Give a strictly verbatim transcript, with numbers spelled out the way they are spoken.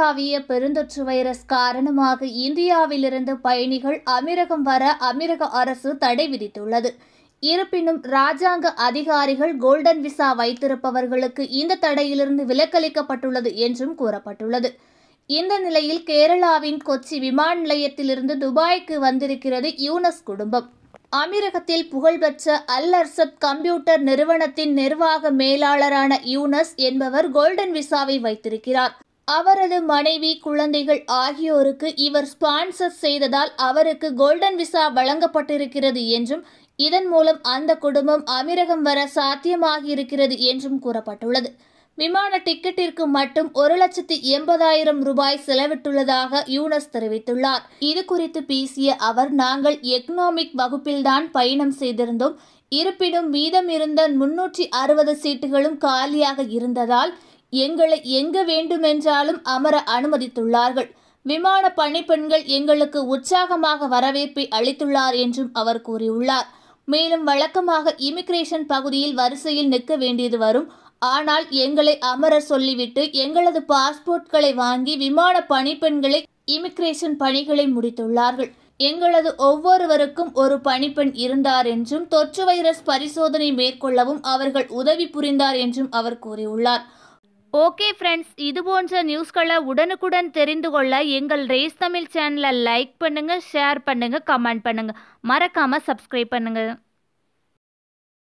உலகளாவிய பெருந்தொற்று வைரஸ் காரணமாக இந்தியாவிலிருந்து பயணிகள் அமீரகம் வர அமீரக அரசு தடை விதித்துள்ளது. இருப்பினும் ராஜாங்க அதிகாரிகள் கோல்டன் விசா வைத்திருப்பவர்களுக்கு இந்த தடையிலிருந்து விலக்களிக்கப்பட்டுள்ளது என்றும் கூறப்பட்டுள்ளது. இந்த நிலையில் கேரளாவின் கொச்சி விமான நிலையத்திலிருந்து துபாய்க்கு வந்திருக்கிறது யூனஸ் குடும்பம். அமீரகத்தில் புகழ்பெற்ற அல் அர்சத் கம்ப்யூட்டர் நிறுவனத்தின் நிர்வாக மேலாளரான யூனஸ் என்பவர் கோல்டன் விசாவை வைத்திருக்கிறார். அவரது மனைவி, குழந்தைகள் ஆகியோருக்கு இவர் ஸ்பான்சர் செய்ததால் அவருக்கு கோல்டன் விசா வழங்கப்பட்டிருக்கிறது என்றும் இதன் மூலம் அந்த குடும்பம் அமீரகம் வர சாத்தியமாகியிருக்கிறது என்றும் கூறப்பட்டுள்ளது. விமான டிக்கெட்டிற்கு மட்டும் ஒரு லட்சத்தி எண்பதாயிரம் ரூபாய் செலவிட்டுள்ளதாக யூனஸ் தெரிவித்துள்ளார். இது குறித்து பேசிய அவர், நாங்கள் எக்கனாமிக் வகுப்பில்தான் பயணம் செய்திருந்தோம். இருப்பினும் மீதம் இருந்த முன்னூற்றி அறுபது சீட்டுகளும் காலியாக இருந்ததால் எங்களை எங்கு வேண்டுமென்றாலும் அமர அனுமதித்துள்ளார்கள். விமான பணிப்பெண்கள் எங்களுக்கு உற்சாகமாக வரவேற்பை அளித்துள்ளார் என்றும் அவர் கூறியுள்ளார். மேலும் வழக்கமாக இமிகிரேஷன் பகுதியில் வரிசையில் நிற்க வேண்டியது வரும். ஆனால் எங்களை அமர சொல்லிவிட்டு எங்களது பாஸ்போர்ட்களை வாங்கி விமான பணிப்பெண்களை இமிகிரேஷன் பணிகளை முடித்துள்ளார்கள். எங்களது ஒவ்வொருவருக்கும் ஒரு பணிப்பெண் இருந்தார் என்றும் தொற்று வைரஸ் பரிசோதனை மேற்கொள்ளவும் அவர்கள் உதவி புரிந்தார் என்றும் அவர் கூறியுள்ளார். ஓகே ஃப்ரெண்ட்ஸ், இது போன்ற நியூஸ்களை உடனுக்குடன் தெரிந்து கொள்ள எங்கள் ரேஸ் தமிழ் சேனலை லைக் பண்ணுங்க, ஷேர் பண்ணுங்க, கமெண்ட் பண்ணுங்க, மறக்காம சப்ஸ்கிரைப் பண்ணுங்க.